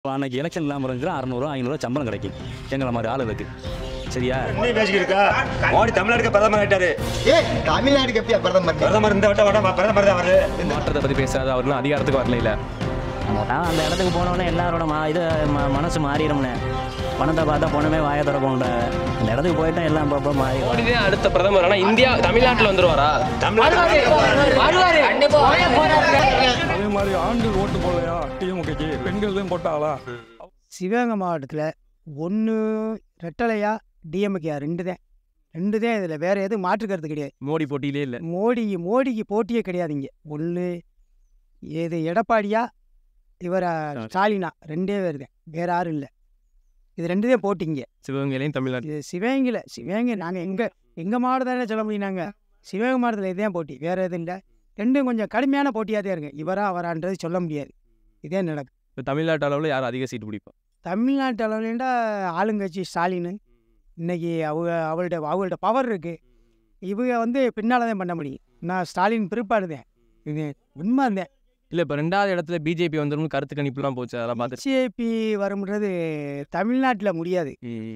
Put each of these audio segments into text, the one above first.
அன்னைக்கு எலெக்ஷன் இல்லாமல் இருந்துச்சுன்னா 600 500 சம்பளம் கிடைக்கும் எங்களை மாதிரி ஆளுகளுக்கு. சரியா? பேசிக்கிருக்கா மோடி தமிழ்நாட்டுக்கு பிரதமர் ஆயிட்டாரு. தமிழ்நாட்டுக்கு எப்படியா பிரதமர்? பிரதமர் இந்த வட்டம் பிரதமர் தான் வருது. மாற்றத்தை பற்றி பேசாத அவர்லாம் அதிகாரத்துக்கு வரல. இல்லை அந்த இடத்துக்கு போனோடனே எல்லாரோட மனசு மாறிடும்னே. பணத்தை பார்த்தா போனமே வாயை திறப்போம்ன்ற அந்த இடத்துக்கு போயிட்டா எல்லாம் அப்பப்போ மாறி. மோடி அடுத்த பிரதமர். ஆனால் இந்தியா தமிழ்நாட்டில் வந்துருவாரா? அதே மாதிரி ஆண்கள் ஓட்டு போடலையா டிஎம்கேக்கு, பெண்கள் தான் போட்டாங்களா? சிவகங்கை மாவட்டத்தில் ஒன்று ரெட்டலையா டிஎம்கேயா ரெண்டு தான் இதில் வேறு எதுவும் மாற்றுக்கிறது கிடையாது. மோடி போட்டியிலே இல்லை. மோடிக்கு போட்டியே கிடையாதுங்க. ஒன்று இது எடப்பாடியா இவரா ஸ்டாலினா, ரெண்டே பேர் தான், வேறு யாரும் இல்லை. இது ரெண்டு தான் போட்டிங்க சிவகங்கையிலையும் தமிழ்நாடு. இது சிவகங்கை நாங்கள் எங்கள் மாவட்டத்தானே சொல்ல முடியும். நாங்கள் சிவகங்கை மாவட்டத்தில் இதுதான் போட்டி, வேறு எதுவும் இல்லை. ரெண்டும் கொஞ்சம் கடுமையான போட்டியாக தான் இருக்குது. இவரா அவரான்றது சொல்ல முடியாது. இதே நடக்கும். இப்போ தமிழ்நாட்டு அளவில் யார் அதிக சீட்டு பிடிப்பா? தமிழ்நாட்டு அளவுலேண்டா ஆளுங்கட்சி ஸ்டாலின். இன்றைக்கி அவங்கள்ட்ட பவர் இருக்குது. இவங்க பின்னால் தான் பண்ண முடியும். நான் ஸ்டாலின் பிற்பாடு தான். இது உண்மை இருந்தேன். இல்லை இப்போ 2வது இடத்துல பிஜேபி வந்துடும் கருத்து கணிப்புலாம் போச்சு. அதெல்லாம் பார்த்து பிஜேபி வரும்ன்றது தமிழ்நாட்டில் முடியாது.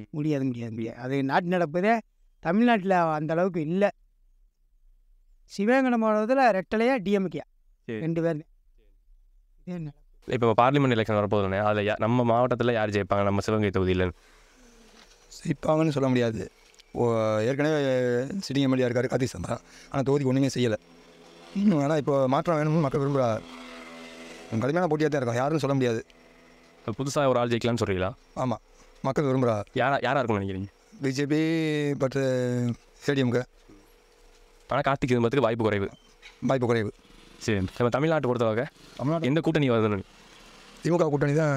அது நாட்டு நடப்புதே. தமிழ்நாட்டில் அந்த அளவுக்கு இல்லை. சிவகங்கை மாவட்டத்தில் ரெட்டலையா டிஎம்கேயா ரெண்டு பேர். இப்போ பார்லிமெண்ட் எலெக்ஷன் வரப்போகுதுண்ணே. அதில் நம்ம மாவட்டத்தில் யார் ஜெயிப்பாங்க? நம்ம சிவகங்கை தொகுதியில் ஜெயிப்பாங்கன்னு சொல்ல முடியாது. ஏற்கனவே சிட்டிங் எம்எல்ஏ இருக்கார் கார்த்திக் சந்திரா. ஆனால் தொகுதிக்கு ஒன்றுமே செய்யலை. ஆனால் இப்போ மாற்றம் வேணும்னு மக்கள் விரும்புகிறார். கடுமையான போட்டியாக தான் இருக்கும். யாருன்னு சொல்ல முடியாது. புதுசாக ஒரு ஆள் ஜெயிக்கலாம்னு சொல்கிறீங்களா? ஆமாம், மக்கள் விரும்புகிறார். யாராக இருக்கும்னு நினைக்கிறீங்க? BJP but ADMK. ஆனால் கார்த்திக் இருந்ததுக்கு வாய்ப்பு குறைவு. சரி, நம்ம தமிழ்நாட்டை பொறுத்தவரை தமிழ்நாடு எந்த கூட்டணி வருதுன்னு? திமுக கூட்டணி தான்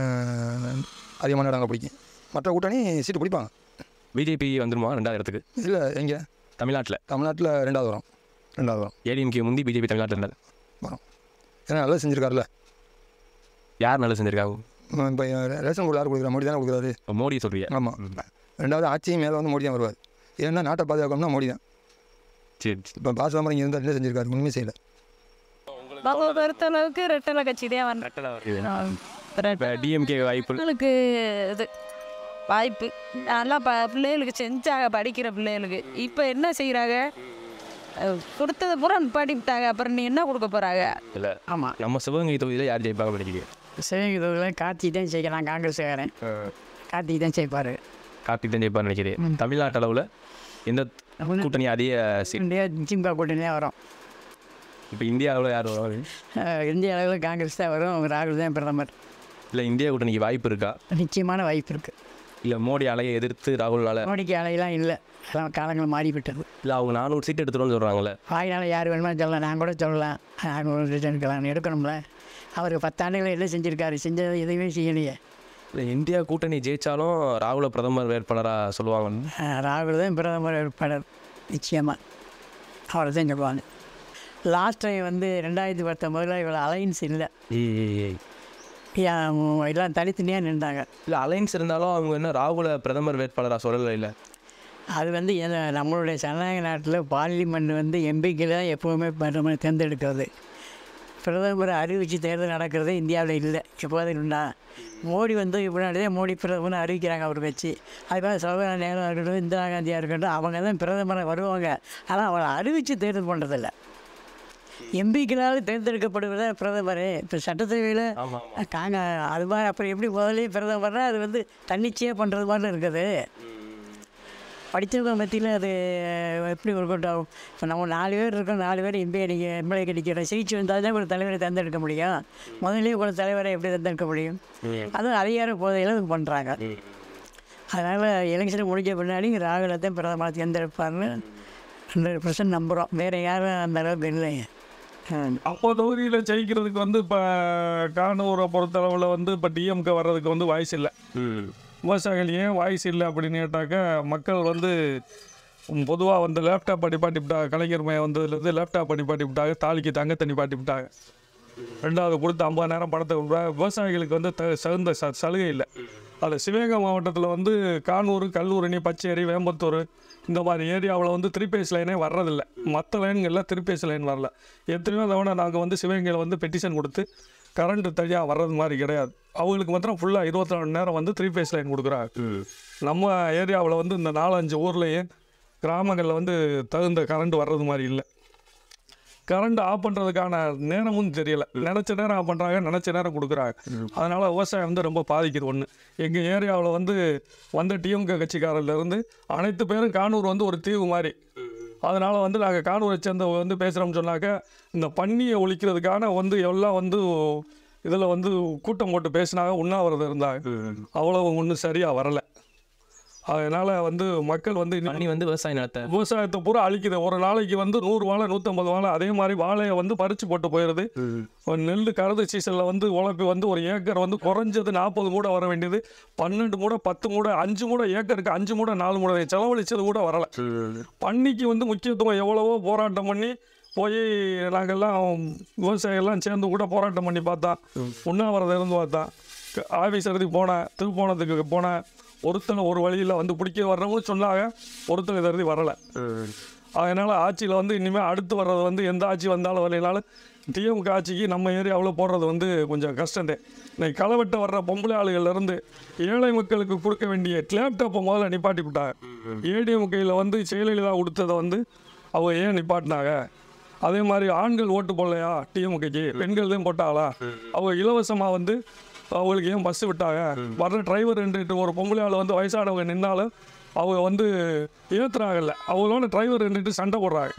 அதிகமான இடங்கள் பிடிக்கும். மற்ற கூட்டணி சீட்டு பிடிப்பாங்க. பிஜேபி வந்துருமா 2வது இடத்துக்கு? இல்லை, எங்கே? தமிழ்நாட்டில் 2வது வரும். ஏடிஎம்கே முந்தி பிஜேபி தமிழ்நாட்டில் இருந்தார் வரும். ஏன்னா நல்லா செஞ்சுருக்காருல்ல. யார் நல்லா செஞ்சுருக்காங்க? இப்போ ரேஷன் கூட யார் கொடுக்குறா? மோடி தானே கொடுக்குறாரு. மோடி சொல்கிறீங்க? ஆமாம். 2வது ஆட்சியும் மேலே வந்து மோடி தான் வருவார். ஏன்னா நாட்டை பாதுகாக்கணும்னா மோடி தான். சரி. இப்போ பாசமரம் இங்கே இருந்தால் என்ன செஞ்சுருக்காரு? ஒன்றுமே செய்யலை. அவங்க பொறுத்தளவுக்கு ரெட்டலை கட்சி தான் வரணும். டிஎம்கே வாய்ப்புகளுக்கு இது வாய்ப்பு நல்லா பிள்ளைகளுக்கு செஞ்சாங்க, படிக்கிற பிள்ளைகளுக்கு. இப்போ என்ன செய்கிறாங்க? கொடுத்தது பூரா படிப்பிட்டாங்க. அப்புறம் நீ என்ன கொடுக்க போகிறாங்க? இல்லை. ஆமாம், நம்ம சிவகங்கை தொகுதியில் யார் ஜெயிப்பாங்க படிக்கிறீங்க? சிவகங்கை தொகுதியில் கார்த்திக் தான் ஜெயிக்கலாம். காங்கிரஸ்காரன் கார்த்திக் தான் ஜெயிப்பார். நினைக்கிறேன். தமிழ்நாட்டு அளவில் எந்த கூட்டணி அதிக திமுக கூட்டணி தான் வரும். இப்போ இந்தியா அளவில் யார் வரும்? இந்திய அளவில் காங்கிரஸ் தான் வரும். ராகுல் தான் பிரதமர். இல்லை, இந்தியா கூட்டணிக்கு வாய்ப்பு இருக்கா? நிச்சயமான வாய்ப்பு இருக்குது. இல்லை, மோடி அலையை எதிர்த்து ராகுல்னால? மோடிக்கு அலையெல்லாம் இல்லை. காலங்கள் மாறிவிட்டது. இல்லை, அவங்க 400 சீட் எடுத்துருவோன்னு சொல்கிறாங்களே. வாயினால் யார் வேணுமா சொல்லலாம். நான் கூட சொல்லலாம். 400 எடுக்கலாம், எடுக்கணும்ல. அவர் 10 ஆண்டுகள் என்ன செஞ்சுருக்காரு? செஞ்சது எதுவுமே செய்யலையே. இல்லை, இந்தியா கூட்டணி ஜெயித்தாலும் ராகுலை பிரதமர் வேட்பாளராக சொல்லுவாங்க. ராகுல் தான் பிரதமர் வேட்பாளர் நிச்சயமாக. அவரை தான் சொல்லுவாங்க. லாஸ்ட் டைம் 2019 இவ்வளோ அலைன்ஸ் இல்லை. எல்லாம் தனித்தனியாக நின்றாங்க. இல்லை, அலைன்ஸ் இருந்தாலும் அவங்க என்ன ராகுலை பிரதமர் வேட்பாளராக சொல்லலை. இல்லை, அது நம்மளுடைய ஜனநாயக நாட்டில் பார்லிமெண்ட் எம்பிக்கள் தான் எப்போவுமே பிரதமர் தேர்ந்தெடுக்கிறது. பிரதமர் அறிவித்து தேர்தல் நடக்கிறது இந்தியாவில் இல்லை. எப்போதும் உண்டா? மோடி இப்படி மோடி பிரதமர் அறிவிக்கிறாங்க அவர் கட்சி. அதுக்காக சௌகரிய நேரம் இருக்கட்டும், இந்திரா காந்தியாக இருக்கட்டும், அவங்க தான் பிரதமரை வருவாங்க. ஆனால் அவரை அறிவித்து தேர்தல் பண்ணுறதில்ல. எம்பிக்களால் தேர்ந்தெடுக்கப்படுவத பிரதமர். இப்போ சட்டசபையில் அது மாதிரி அப்புறம் எப்படி முதலே பிரதமர்னா அது தன்னிச்சையாக பண்ணுறது மாதிரி இருக்குது. படித்தவங்க மத்தியில் அது எப்படி ஒர்க் அவுட் ஆகும்? இப்போ நம்ம 4 பேர் இருக்கோம், 4 பேர் எம்எல்ஏ கிடைக்கிற சிகிச்சை வந்தால் தான் ஒரு தலைவரை தேர்ந்தெடுக்க முடியும். முதலே ஒரு தலைவரை எப்படி தேர்ந்தெடுக்க முடியும்? அதுவும் அதிகார போதையில் பண்ணுறாங்க. அதனால் எலெக்ஷன் முடிஞ்ச பின்னாடி ராகுலை தான் பிரதமர் தேர்ந்தெடுப்பார்னு 100% நம்புகிறோம். வேறு யாரும் அந்த அளவுக்கு இல்லைங்க. அப்போ தொகுதியில் ஜெயிக்கிறதுக்கு இப்போ கானூரை பொறுத்தளவில் இப்போ டிஎம்கே வர்றதுக்கு வாய்ஸ் இல்லை. விவசாயிகள் ஏன் வாய்ஸ் இல்லை அப்படின்னு கேட்டாக்கா, மக்கள் பொதுவாக லேப்டாப் அடிப்பாட்டி விட்டாங்க. கலைஞர் மையம் வந்ததுலேருந்து லேப்டாப் அடிப்பாட்டி விட்டாங்க. தாலிக்கு தங்க தண்ணி பாட்டி விட்டாங்க. 2வது கொடுத்து 50,000 பணத்தை கொடுப்பாங்க. விவசாயிகளுக்கு தகுந்த சலுகை இல்லை. அதில் சிவகங்கை மாவட்டத்தில் கானூர், கல்லூரணி, பச்சேரி, வேம்பத்தூர் இந்த மாதிரி ஏரியாவில் 3 பேஸ் லைனே வர்றதில்லை. மற்ற லைன்களில் 3 பேஸ் லைன் வரல. எத்தனையோ தவணை நாங்கள் சிவகங்கையில் பெட்டிஷன் கொடுத்து கரண்ட்டு தனியாக வர்றது மாதிரி கிடையாது. அவங்களுக்கு மாத்திரம் ஃபுல்லாக 24 மணி நேரம் வந்து 3 ஃபேஸ் லைன் கொடுக்குறாங்க. நம்ம ஏரியாவில் வந்து இந்த 4-5 ஊர்லேயே கிராமங்களில் வந்து தகுந்த கரண்ட் வர்றது மாதிரி இல்லை. கரண்ட் ஆஃப் பண்ணுறதுக்கான நேரமும் தெரியலை. நினச்ச நேரம் ஆஃப் பண்ணுறாங்க, நினச்ச நேரம் கொடுக்குறாங்க. அதனால் விவசாயம் வந்து ரொம்ப பாதிக்குது. ஒன்று, எங்கள் ஏரியாவில் வந்து வந்த டிஎம்கே கட்சிக்காரிலேருந்து அனைத்து பேரும் கானூர் வந்து ஒரு தீவு மாதிரி. அதனால் வந்து நாங்கள் கானூரை சேர்ந்த வந்து பேசுகிறோம்னு சொன்னாக்க இந்த பன்னியை ஒழிக்கிறதுக்கான வந்து எல்லாம் வந்து இதில் வந்து கூட்டம் போட்டு பேசினாங்க, உண்ணாவிரதம் இருந்தாங்க. அவ்வளோ ஒன்றும் சரியாக வரலை. அதனால் வந்து மக்கள் வந்து பன்னி வந்து விவசாயத்தை பூரா அழிக்குது. ஒரு நாளைக்கு வந்து 100 வாழை 150 வாழை, அதே மாதிரி வாழையை வந்து பறித்து போட்டு போயிடுது. ஒரு நெல் கருது சீசனில் வந்து உழைப்பு வந்து ஒரு ஏக்கர் வந்து குறைஞ்சது 40 மூடை வர வேண்டியது 12 மூடை 10 மூடை 5 மூடை, ஏக்கருக்கு 5 மூடை 4 மூடை செலவழிச்சது கூட வரலை. பன்னிக்கு வந்து முக்கியத்துவம் எவ்வளவோ போராட்டம் பண்ணி போய் நாங்கள்லாம் விவசாயிகள்லாம் சேர்ந்து கூட போராட்டம் பண்ணி பார்த்தோம், உண்ணாவிரதம் இருந்து பார்த்தோம். ஆஃபீஸ் எழுதி போனேன், திருப்போணத்துக்கு போனேன். ஒருத்தனை ஒரு வழியில் வந்து பிடிக்க வர்றவங்க சொன்னாங்க, ஒருத்தனை தருதி வரலை. அதனால் ஆட்சியில் வந்து இனிமேல் அடுத்து வர்றது வந்து எந்த ஆட்சி வந்தாலும் வரலைனாலும் டிஎம்கே ஆட்சிக்கு நம்ம ஏரியாவில் போடுறது வந்து கொஞ்சம் கஷ்டந்தே. இன்னைக்கு களவெட்ட வர்ற பொம்பளை ஆளுகள்லேருந்து ஏழை மக்களுக்கு கொடுக்க வேண்டிய லேப்டாப்பை முதல்ல நிப்பாட்டி விட்டாங்க. ஏடிஎம்கையில் வந்து ஜெயலலிதா கொடுத்ததை வந்து அவங்க ஏன் நிப்பாட்டினாங்க? அதே மாதிரி ஆண்கள் ஓட்டு போடலையா டிஎம்கைக்கு, பெண்கள் தான் போட்டாங்களா? அவங்க இலவசமாக வந்து அவங்களுக்கு ஏன் பஸ்ஸு விட்டாங்க? வர்ற டிரைவர் ரெண்டு ஒரு பொம்பளை ஆள் வந்து வயசானவங்க நின்னாலும் அவங்க வந்து ஏற்றுறாங்கல்ல, அவங்களோட டிரைவர் ரெண்டு சண்டை போடுறாங்க.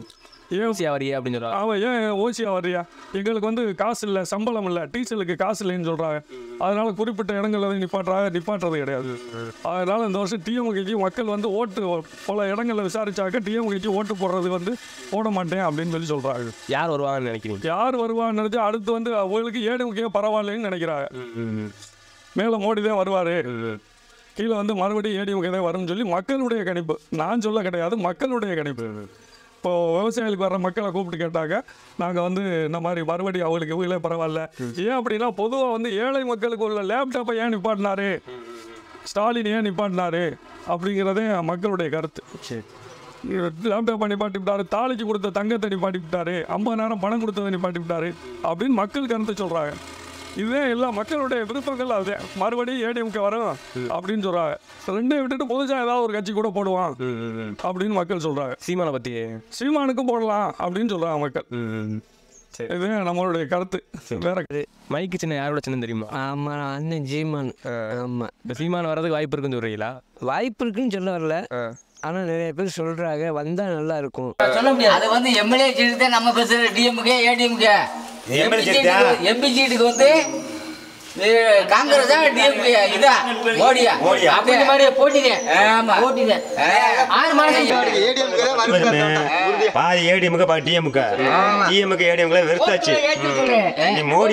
ஓசியா வரியா அப்படின்னு சொல்கிறாங்க. அவன் ஏன் ஓசியா வரியா, எங்களுக்கு வந்து காசு இல்லை, சம்பளம் இல்லை, டீசலுக்கு காசு இல்லைன்னு சொல்கிறாங்க. அதனால் குறிப்பிட்ட இடங்களில் நிப்பாட்டுறது கிடையாது. அதனால் இந்த வருஷம் டிஎம்கைக்கு மக்கள் வந்து ஓட்டு பல இடங்களில் விசாரிச்சாக்க டிஎம்கைக்கு ஓட்டு போடுறது வந்து போட மாட்டேன் அப்படின்னு சொல்கிறாங்க. யார் வருவாங்கன்னு நினைக்கிறீங்க? யார் வருவான்னு நினச்சா அடுத்து வந்து அவங்களுக்கு ஏடிஎம்கே பரவாயில்லைன்னு நினைக்கிறாங்க. மேலே மோடி தான் வருவார், கீழே வந்து மறுபடியும் ஏடிஎம்கே தான் வரும்னு சொல்லி மக்களுடைய கணிப்பு. நான் சொல்ல கிடையாது, மக்களுடைய கணிப்பு. இப்போது விவசாயிகளுக்கு வர்ற மக்களை கூப்பிட்டு கேட்டாங்க, நாங்கள் வந்து இந்த மாதிரி மறுபடியும் அவங்களுக்கு இவங்களே பரவாயில்ல. ஏன் அப்படின்னா பொதுவாக வந்து ஏழை மக்களுக்கு உள்ள லேப்டாப்பை ஏன் நிப்பாட்டினாரு, ஸ்டாலின் ஏன் நிப்பாட்டினாரு அப்படிங்கிறதே மக்களுடைய கருத்து. லேப்டாப்பை நிப்பாட்டி விட்டாரு, தாலிக்கு கொடுத்த தங்கத்தை நிப்பாட்டி விட்டாரு, 50,000 பணம் கொடுத்ததை நிப்பாட்டி விட்டாரு அப்படின்னு மக்கள் கருத்து சொல்கிறாங்க. இதே எல்லா மக்களுடைய விருப்பங்கள் அதே மறுபடியும் ஏடிஎம்கே வரும் அப்படின்னு சொல்கிறாங்க. ரெண்டையும் விட்டுட்டு புதுசாக ஏதாவது ஒரு கட்சி கூட போடுவான் அப்படின்னு மக்கள் சொல்கிறாங்க. சீமானை பற்றி சீமானுக்கும் போடலாம் அப்படின்னு சொல்கிறாங்க மக்கள். இதே நம்மளுடைய கருத்து. வேற மைக்கு சின்ன யாரோட சின்ன தெரியுமா? ஆமாம், அண்ணன் சீமான். ஆமாம், இப்போ சீமான் வர்றதுக்கு வாய்ப்பு இருக்குன்னு சொல்கிறீங்களா? வாய்ப்பு இருக்குன்னு சொல்ல வரல, ஆனால் நிறைய பேர் சொல்கிறாங்க வந்தால் நல்லா இருக்கும். சொல்ல முடியாது. அது வந்து எம்எல்ஏ சீட்டு தான் நம்ம பேசுகிற டிஎம்கே ஏடிஎம்கே. எம்பி சீட்டுக்கு வந்து காங்கிரஸ் டிஎம்கே இதா மோடியா அப்படி மாதிரி போட்டிதேன். ஆமா போட்டிதேன். 6 மாசம் பாதி ஏடிஎம்கே பாதி டிஎம்கே ஏடிஎம்கே வெறுத்தாச்சு. நீ மோடி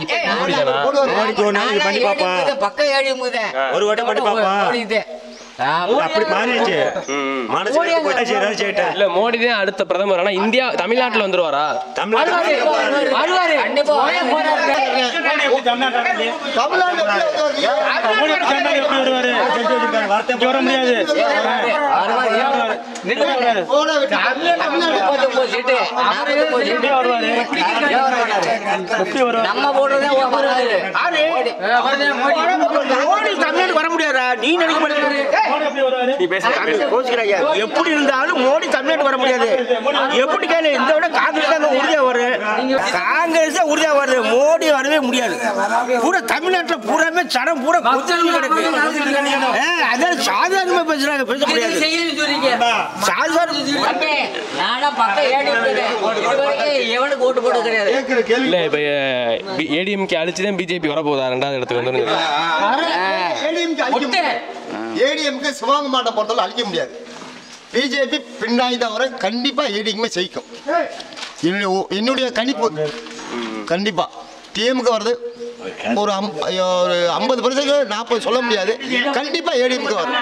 பண்ணி பாப்பா, பக்க ஏடிஎம்கே ஒரு வட்டம் பண்ணி பாப்பா, அப்படி மாறிடுச்சு. இல்ல மோடி தான் அடுத்த பிரதமர். ஆனா இந்தியா தமிழ்நாட்டுல வந்துருவாரா? நம்ம போடுறதே வர முடியாதா? நீ நினைக்க மாட்டேங்க. எப்படி இருந்தாலும் மோடி தமிழ்நாட்டு வர முடியாது. எப்படி கேளு, இந்த விட காங்கிரஸ் தான் உறுதியா வருது. காங்கிரஸ் உறுதியா வருது, மோடி வரவே முடியாது. பூரா தமிழ்நாட்டில் பூராமே சடம் பூரா கிடக்கு. அதான் சாதாரணமா பேசுறாங்க, பேச முடியாது. எவனுக்கு ஓட்டு போட கிடையாது. இல்ல இப்ப ஏடிஎம்கே அழிச்சுதான் பிஜேபி வரப்போதா 2வது இடத்துக்கு வந்து? ஏடிஎம்கே சிவகங்கை மாவட்டம் பொறுத்தவரை அழிக்க முடியாது. பிஜேபி பின்னாடி தான் வர கண்டிப்பாக ஏடிஎம்கே ஜெயிக்கும். என்னுடைய கணிப்பு கண்டிப்பாா டிஎம்கே வருது. ஒரு 50% 40 சொல்ல முடியாது, கண்டிப்பா ஏடிஎம்கே வரும்.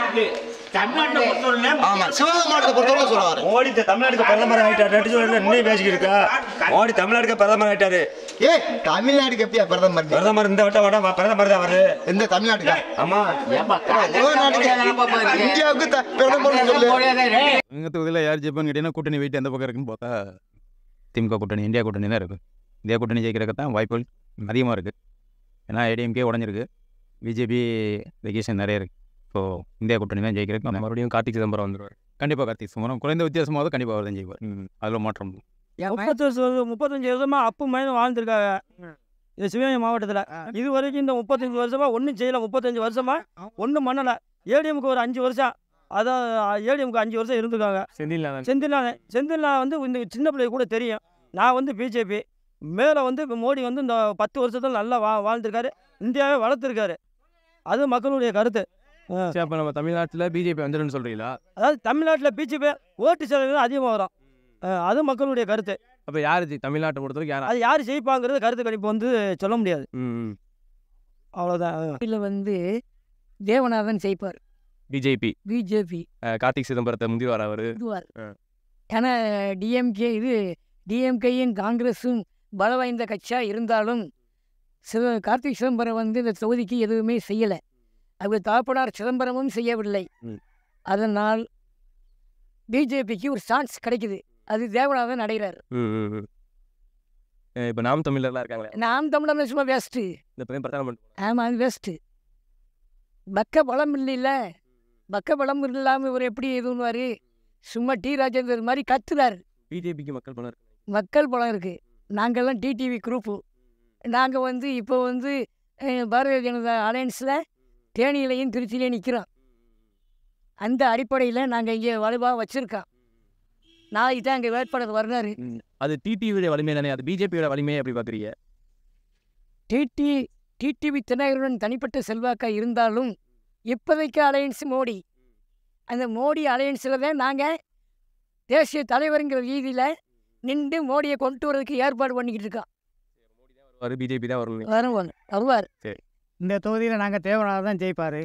ஆமா, சிவகங்கை மாவட்டத்தை பொறுத்தவரை சொல்லுவாரு மோடி தமிழ்நாட்டுக்கு பிரதமர் ஆயிட்டாரு. இன்னும் பேசிக்கிட்டு இருக்கா, மோடி தமிழ்நாட்டுக்கு பிரதமர் ஆயிட்டாரு. தமிழ்நாட்டுக்கு எப்படியா பிரதமர்? பிரதமர் இந்த வட்டம் பிரதமர் தான் வருது. இந்த தமிழ்நாட்டுக்கு? ஆமா, இந்தியாவுக்கு பிரதமர் சொல்லு. எங்கள் தொகுதியில் யார் ஜெயிப்பான்னு கேட்டீங்கன்னா கூட்டணி வெயிட் எந்த பக்கம் இருக்குன்னு பார்த்தா திமுக கூட்டணி, இந்தியா கூட்டணி தான் இருக்குது. இந்தியா கூட்டணி ஜெயிக்கிறதுக்கு தான் வாய்ப்புகள் அதிகமாக இருக்குது. ஏன்னா ஏடிஎம்கே உடஞ்சிருக்கு, பிஜேபி வெகேஷன் நிறைய இருக்குது. ஸோ இந்தியா கூட்டணி தான் ஜெயிக்கிறதுக்கு மறுபடியும் கார்த்திக் சிதம்பரம் வந்துடுவார். கண்டிப்பாக கார்த்திக் சிதம்பரம் குறைந்த வித்தியாசமாவது கண்டிப்பாக அவர் தான் ஜெயிப்பார். அதில் மாற்றம் 35 வருஷமாக அப்பு மயன் வாழ்ந்துருக்காங்க இந்த சிவகங்கை மாவட்டத்தில். இது வரைக்கும் இந்த 35 வருஷமாக ஒன்றும் செய்யலை. 35 வருஷமாக ஒன்றும் பண்ணலை. ஏடிஎம்க்கு ஒரு 5 வருஷம், அதான் ஏடிஎம்க்கு 5 வருஷம் இருந்துருக்காங்க. செந்தில்நாதன் வந்து இந்த சின்ன பிள்ளைக்கு கூட தெரியும். நான் வந்து பிஜேபி மேலே வந்து இப்போ மோடி வந்து இந்த 10 வருஷத்தில் நல்லா வாழ்ந்துருக்காரு, இந்தியாவே வளர்த்துருக்காரு. அது மக்களுடைய கருத்து. அப்போ நம்ம தமிழ்நாட்டில் பிஜேபி வந்துடுன்னு சொல்கிறீங்களா? அதாவது தமிழ்நாட்டில் பிஜேபி ஓட்டு சதவீதம் அதிகமாக வரும், அது மக்களுடைய கருத்து. அப்போ யார் தமிழ்நாட்டை பொறுத்தவரைக்கும் யார் அது யார் ஜெயிப்பாங்கிறது கருத்து கணிப்பு வந்து சொல்ல முடியாது. அவ்வளோதான். இதில் வந்து தேவநாதன் ஜெயிப்பார். பிஜேபி கார்த்திக் சிதம்பரத்தை முந்திவார் அவர். ஏன்னா டிஎம்கேயும் காங்கிரஸும் பல வாய்ந்த கட்சியாக இருந்தாலும் கார்த்திக் சிதம்பரம் வந்து இந்த தொகுதிக்கு எதுவுமே செய்யலை. அவர் தகப்பனார் சிதம்பரமும் செய்யவில்லை. அதனால் பிஜேபிக்கு ஒரு சான்ஸ் கிடைக்குது. அது தேவநாதன் அடைகிறார். இப்போ நாம் தமிழர்லாம் இருக்காங்களே, நாம் தமிழர் சும்மா வேஸ்ட்டு. இந்த பையன் பிரச்சாரம் ஆமாம், அது வேஸ்ட்டு. பக்க பலம் இல்லைல்ல, பக்க பலம் இல்லாமல் இவர் எப்படி இதுவார்? சும்மா டி ராஜேந்தர் மாதிரி கத்துறாரு. பிஜேபிக்கு மக்கள் பலம் இருக்கு, மக்கள் பலம் இருக்குது. நாங்கள்லாம் டிடிவி குரூப்பு. நாங்கள் வந்து இப்போ வந்து பாரதிய ஜனதா அலையன்ஸில் தேனியிலையும் திருச்சியிலையும் நிற்கிறோம். அந்த அடிப்படையில் நாங்கள் இங்கே வலுவாக வச்சுருக்கோம். நாளைக்கு தான் அங்கே வேட்பாளர் வர்றாரு. அது டிடிவியோட வலிமை தானே, அது பிஜேபியோட வலிமையை எப்படி பார்க்குறீங்க? டிடிவி தினகரனுடன் தனிப்பட்ட செல்வாக்காக இருந்தாலும் இப்போதைக்கு அலையன்ஸ் மோடி. அந்த மோடி அலையன்ஸில் தான் நாங்கள் தேசிய தலைவருங்கிற ரீதியில் நின்று மோடியை கொண்டு வரதுக்கு ஏற்பாடு பண்ணிக்கிட்டு இருக்கோம். பிஜேபி தான் வருவார். சரி, இந்த தொகுதியில் நாங்கள் தேவநாதன் தான் ஜெயிப்பார்.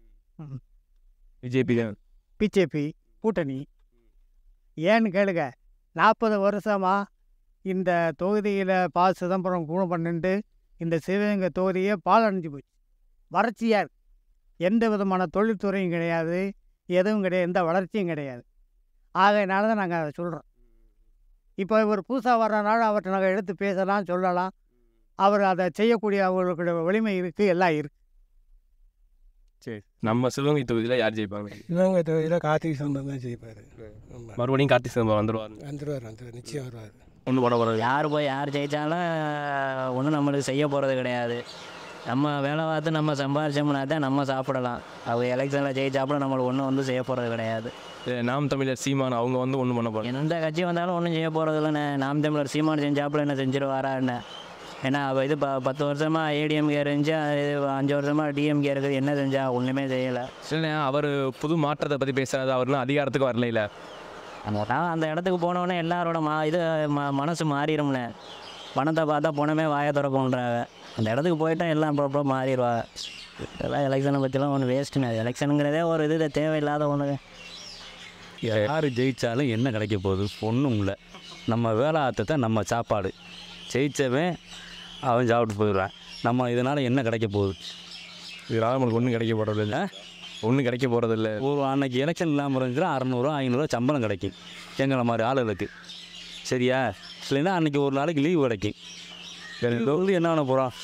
பிஜேபி கூட்டணி ஏன்னு கேளுங்க. 40 வருஷமாக இந்த தொகுதியில் சிதம்பரம் கூட பண்ணிட்டு இந்த சிவகங்கை தொகுதியே அடைஞ்சு போச்சு. வறட்சியாக இருக்கு. எந்த விதமான தொழில்துறையும் கிடையாது, எதுவும் கிடையாது, எந்த வளர்ச்சியும் கிடையாது. ஆகையினால தான் நாங்கள் அதை சொல்கிறோம். இப்போ இவர் புதுசாக வர்றதுனால அவர்கிட்ட நாங்கள் எடுத்து பேசலாம், சொல்லலாம். அவர் அதை செய்யக்கூடிய அவர்களுடைய வலிமை இருக்குது, எல்லாம் இருக்குது. சரி, நம்ம சிவகங்கை தொகுதியில் யார் ஜெயிப்பாங்க? சிவகங்கை தொகுதியில் கார்த்திக் சிதம்பரம் தான் ஜெயிப்பார். மறுபடியும் கார்த்திக் சிதம்பரம் வந்துடுவார், நிச்சயம் வருவார். ஒன்று போட போகிறது யார் ஜெயித்தாலும் ஒன்றும் நம்மளுக்கு செய்ய போகிறது கிடையாது. நம்ம வேலை பார்த்து நம்ம சம்பாரிச்சோம்னா தான் நம்ம சாப்பிடலாம். அவங்க எலெக்ஷனில் ஜெயிச்சாப்புல நம்மளுக்கு ஒன்றும் வந்து செய்ய போகிறது கிடையாது. நாம் தமிழர் சீமான் அவங்க வந்து ஒன்றும் பண்ண போகிறோம். எந்த கட்சி வந்தாலும் ஒன்றும் செய்ய போகிறது இல்லைண்ணே. நாம் தமிழர் சீமான் செஞ்சாப்புல என்ன செஞ்சிருவாரா என்ன? ஏன்னா அவள் இது 10 வருஷமாக ஏடிஎம்கே இருந்துச்சு, 5 வருஷமாக டிஎம்கே இருக்குது. என்ன செஞ்சா? ஒன்றுமே செய்யலை. இல்லைண்ணா, அவர் புது மாற்றத்தை பற்றி பேசுகிறது, அவர்லாம் அதிகாரத்துக்கு வரல. அந்த இடத்துக்கு போனோடனே எல்லாரோட மனசு மாறிடும்ண்ணே. பணத்தை பார்த்தா பணமே வாயை திறக்கும்ன்றாங்க. அந்த இடத்துக்கு போயிட்டா எல்லாம் அப்புறம் மாறிடுவாங்க. இதெல்லாம் எலெக்ஷனை பற்றிலாம் ஒன்று வேஸ்ட்டுண்ணே. எலெக்ஷனுங்கிறதே ஒரு இது தேவையில்லாத ஒன்று. யார் ஜெயித்தாலும் என்ன கிடைக்க போகுது? ஒன்றும் இல்லை. நம்ம வேலை ஆற்றத்தை நம்ம சாப்பாடு ஜெயித்தவன் அவன் சாப்பிட்டு போயிடுவான். நம்ம இதனால் என்ன கிடைக்க போகுது? இதனால் நம்மளுக்கு ஒன்றும் கிடைக்க போகிறதில்ல. ஒன்றும் கிடைக்க போகிறதில்ல. ஒரு அன்னைக்கு எலெக்ஷன் இல்லாமல் இருந்துச்சுன்னா 600 500 சம்பளம் கிடைக்கும் எங்களை மாதிரி ஆளுகளுக்கு. சரியா? இல்லைன்னா அன்றைக்கி ஒரு நாளைக்கு லீவு கிடைக்கும். வந்து என்ன பண்ண போகிறோம்?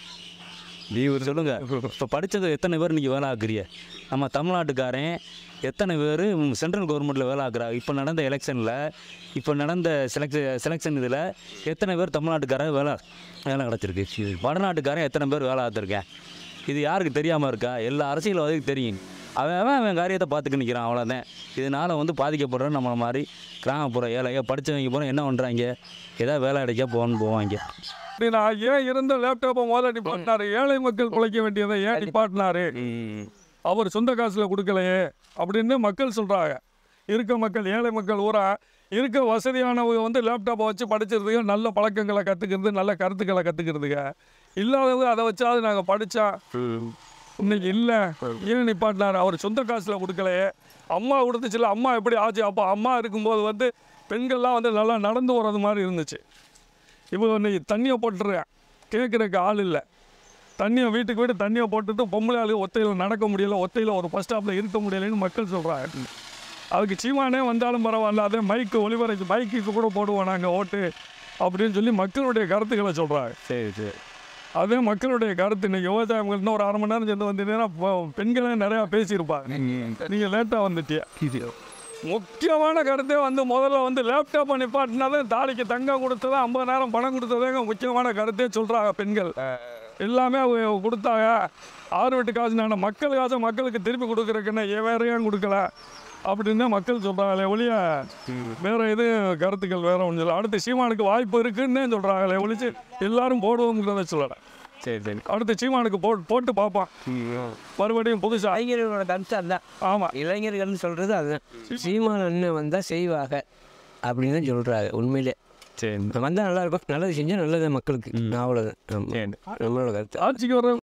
லீவு சொல்லுங்கள். இப்போ படித்தது எத்தனை பேர் இன்றைக்கி வேலை ஆக்குறிய? நம்ம தமிழ்நாட்டுக்காரன் எத்தனை பேர் சென்ட்ரல் கவர்மெண்ட்டில் வேலை ஆக்குறா? இப்போ நடந்த எலெக்ஷனில், இப்போ நடந்த செலெக்ஷன் இதில் எத்தனை பேர் தமிழ்நாட்டுக்காரன் வேலை கிடச்சிருக்கு? வடநாட்டுக்காரன் எத்தனை பேர் வேலை ஆற்றுருக்கேன்? இது யாருக்கு தெரியாமல் இருக்கா? எல்லா அரசியல்வாதிக்கும் தெரியும். அவன் காரியத்தை பார்த்துக்க நிற்கிறான், அவ்வளோதான். இதனால் வந்து பாதிக்கப்படுற நம்மளை மாதிரி கிராமப்புற ஏழைங்க படித்தவங்க போகிறோம் என்ன பண்ணுறாங்க? ஏதாவது வேலை அடைக்க போவாங்க. நான் ஏன் இருந்த லேப்டாப்பை முதல்ல நிப்பாட்டினாரு? ஏழை மக்கள் பிழைக்க வேண்டியதை ஏன் நிப்பாட்டினாரு? அவர் சொந்த காசில் கொடுக்கலையே அப்படின்னு மக்கள் சொல்கிறாங்க. இருக்க மக்கள், ஏழை மக்கள் ஊரா இருக்க வசதியானவங்க வந்து லேப்டாப்பை வச்சு படிச்சிருதுங்க, நல்ல பழக்கங்களை கற்றுக்கிறது, நல்ல கருத்துக்களை கற்றுக்கிறதுங்க. இல்லாதவங்க அதை வச்சாவது நாங்கள் படித்தா இன்னைக்கு இல்லை. ஏன் நிப்பாட்டினார்? அவர் சொந்த காசில் கொடுக்கலையே. அம்மா கொடுத்துச்சுல, அம்மா எப்படி ஆச்சு? அப்போ அம்மா இருக்கும்போது வந்து பெண்கள்லாம் வந்து நல்லா நடந்து வர்றது மாதிரி இருந்துச்சு. இப்போ இன்னைக்கு தண்ணியை போட்டுருக்கேன், கேட்குறக்கு ஆள் இல்லை. தண்ணியை வீட்டுக்கு வீட்டு தண்ணியை போட்டுட்டு பொம்பளை ஆளு ஒத்தையில் நடக்க முடியலை, ஒத்தையில் ஒரு பஸ் ஸ்டாப்பில் இருக்க முடியலைன்னு மக்கள் சொல்கிறாங்க. அதுக்கு சீமானே வந்தாலும் பரவாயில்ல, அதே மைக்குக்கு கூட போடுவோம் நாங்கள் ஓட்டு அப்படின்னு சொல்லி மக்களுடைய கருத்துக்களை சொல்கிறாங்க. சரி சரி. அதே மக்களுடைய கருத்து இன்னைக்கு விவசாயம் இன்னும் ஒரு அரை மணி நேரம் சேர்ந்து வந்தீங்கன்னா பெண்களே நிறையா பேசியிருப்பாங்க. நீங்கள் லேட்டாக வந்துட்டியா. முக்கியமான கருத்தே வந்து முதல்ல வந்து லேப்டாப்பை நிப்பாட்டினா தான் தாலிக்கு தங்கம் கொடுத்ததா 50,000 பணம் கொடுத்ததாங்க முக்கியமான கருத்தே சொல்கிறாங்க பெண்கள். எல்லாமே கொடுத்தாங்க. 6 வீட்டு காசு நான் மக்கள் காசை மக்களுக்கு திருப்பி கொடுக்குறதுக்குன்னு வேறையும் கொடுக்கல அப்படின்னு தான் மக்கள் சொல்கிறாங்களே ஒழிய வேறு எதுவும் கருத்துக்கள் வேறு ஒன்றும் இல்லை. அடுத்து சீமானுக்கு வாய்ப்பு இருக்குன்னு சொல்கிறாங்களே ஒழிச்சு எல்லாரும் போடுவோங்கிறத சொல்லலை. சரி சரி. அடுத்து சீமானுக்கு போட்டு பார்ப்பான் மறுபடியும் புதுசாக. இளைஞர்களோட கருத்து அதுதான். ஆமாம், இளைஞர்கள் சொல்கிறது அதுதான். சீமான் அண்ணன் வந்தால் செய்வாங்க அப்படின்னு தான் சொல்கிறாங்க. உண்மையிலே சரி வந்தால் நல்லாயிருக்கும். நல்லது செஞ்சால் நல்லது மக்களுக்கு. அவ்வளோதான் நம்மளோட கருத்து. ஆட்சிக்கு வர